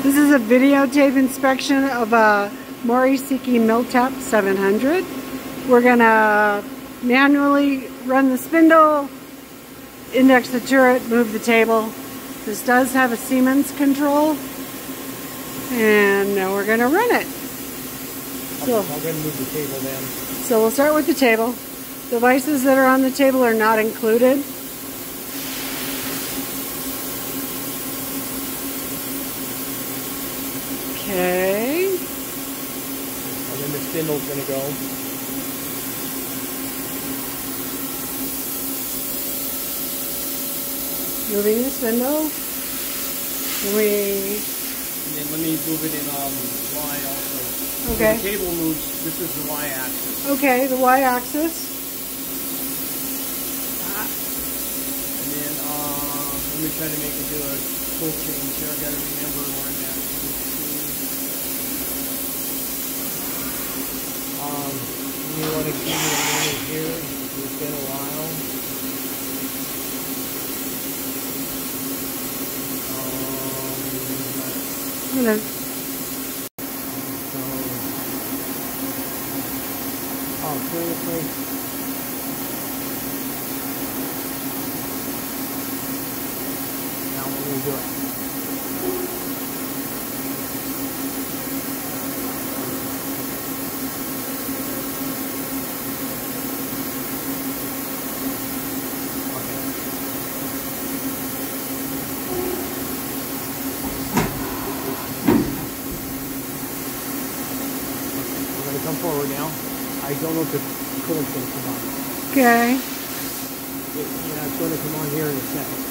This is a videotape inspection of a Mori MillTap 700. We're gonna manually run the spindle, index the turret, move the table. This does have a Siemens control, and now we're gonna run it. So, I'll go ahead and move the table then. So we'll start with the table. Devices that are on the table are not included. Okay. And then the spindle's going to go. Moving the spindle. And then let me move it in Y also. Okay. So the table moves, this is the Y axis. Okay, the Y axis. And then let me try to make it do a full change here. I've got to remember where I'm at. You want to give me a minute here. It's been a while. I'm gonna. Seriously? Now we're going to do it. Come forward now. I don't know if the coolant's going to come on. Okay. Yeah, it's going to come on here in a second.